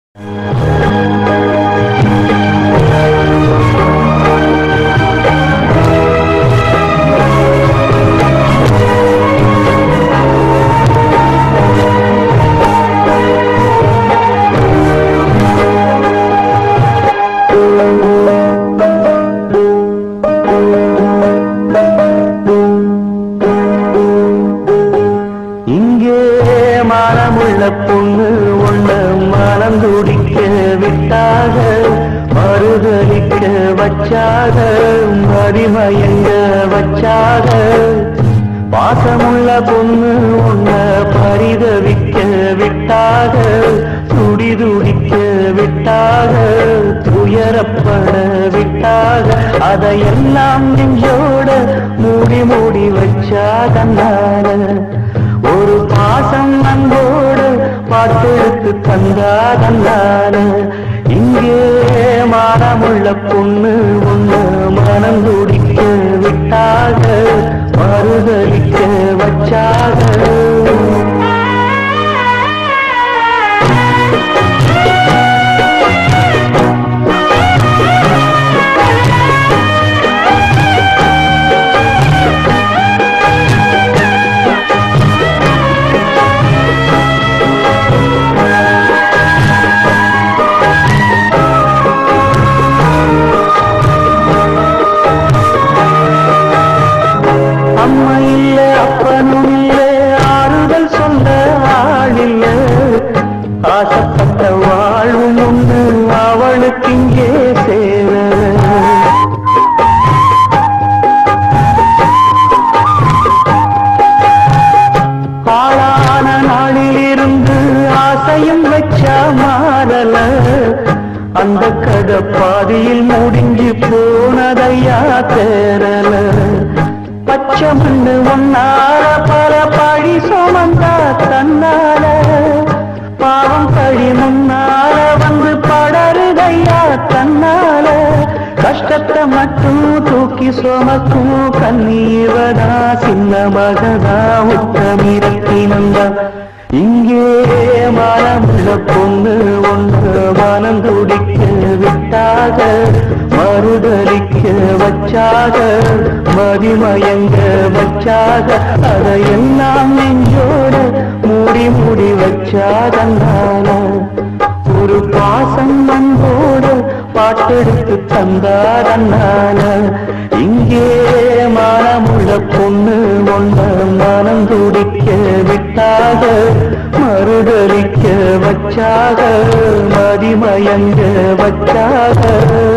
பொண்ணு ஒண்ணு மனம் துடிக்க விட்டாக மறுதலிக்க வச்சாக மதிமயங்க வச்சாக பாசமுள்ள பொண்ணு ஒண்ண பரிதவிக்க விட்டாக துடிதுடிக்க விட்டாக துயரப்பட விட்டாக அதையெல்லாம் நெஞ்சோட மூடி மூடி வச்சாதன்னால ஒரு பாசம் அன்போடு பாட்டெடுத்து தந்தாதன்னால இங்கே மானமுள்ள பொண்ணு ஒண்ணு மனம் துடிக்க விட்டாக மறுதலிக்க வச்சாக ஆசைப்பட்ட வாழ்வும் ஒன்று அவளுக்கு இங்கே சேர ஆளான நாளிலிருந்து ஆசையும் வச்சா மாறல அந்த கதை பாதியில் முடிஞ்சு போனதையா தேரல பச்சை மண்ணு ஒன்னால பல பழி சுமந்தா தன்னால பாவம் பழி முன்னால வந்து படருதையா தன்னால கஷ்டத்தை மட்டும் தூக்கி சுமக்கும் கண்ணீவதா சின்ன மகதா உத்தமிரத்தினந்தா இங்கே மனமுள்ள பொண்ணு ஒன்று மனம் துடிக்க விட்டாக மறுதலிக்க வச்சாக மதிமயங்க வச்சாக அதையெல்லாம் நெஞ்சோட மூடி மூடி வச்சாதன்னால ஒரு பாசம் அன்போடு பாட்டெடுத்து தந்தாதன்னால இங்கே மனமுள்ள பொண்ணு ஒன்று மனம் துடிக்க விட்டாக மறுதலிக்க வச்சாக மதிமயங்க வச்சாக